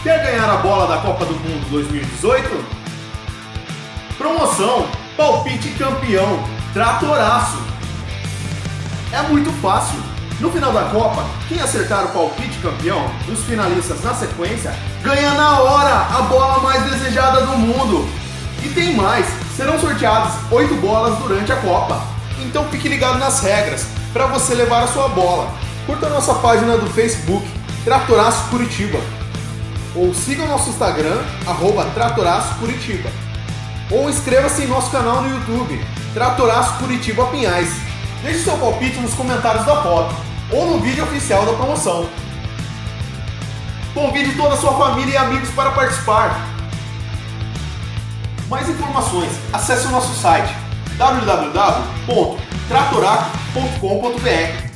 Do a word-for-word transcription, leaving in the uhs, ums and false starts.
Quer ganhar a bola da Copa do Mundo dois mil e dezoito? Promoção Palpite Campeão Tratoraço. É muito fácil. No final da Copa, quem acertar o palpite campeão dos finalistas na sequência, ganha na hora a bola mais desejada do mundo. E tem mais, serão sorteadas oito bolas durante a Copa. Então fique ligado nas regras para você levar a sua bola. Curta a nossa página do Facebook, Tratoraço Curitiba. Ou siga o nosso Instagram, arroba Tratoraço Curitiba. Ou inscreva-se em nosso canal no YouTube, Tratoraço Curitiba Pinhais. Deixe seu palpite nos comentários da foto ou no vídeo oficial da promoção. Convide toda a sua família e amigos para participar. Mais informações, acesse o nosso site w w w ponto tratoraco ponto com ponto b r.